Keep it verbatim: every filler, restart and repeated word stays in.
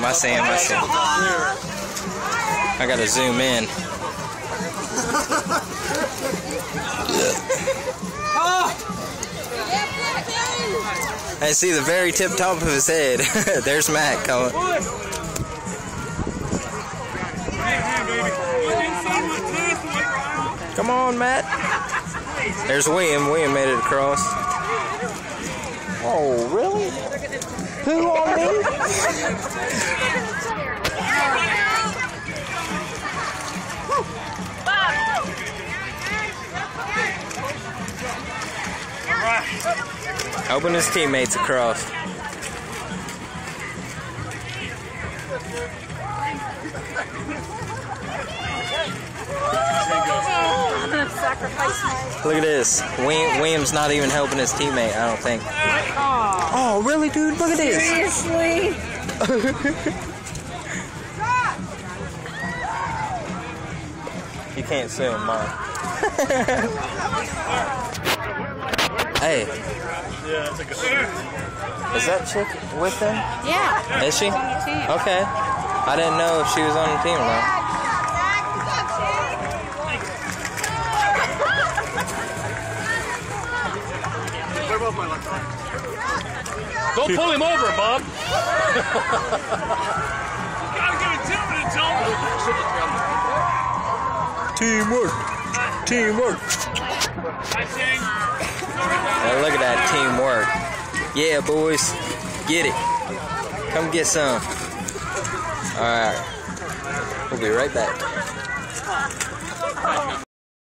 him, I see him, I see him. I gotta zoom in. I see the very tip top of his head. There's Matt coming. Come on, Matt. There's William. William made it across. Oh, really? Who on me? Hoping his teammates across. Look at this. William's not even helping his teammate, I don't think. Oh, really, dude? Look at this. Seriously? You can't sue him, Mom. Hey. Is that chick with them? Yeah. Is she? Okay. I didn't know if she was on the team or not. Don't pull him over, Bob. Teamwork. Teamwork. Hey, look at that teamwork. Yeah, boys. Get it. Come get some. Alright. We'll be right back.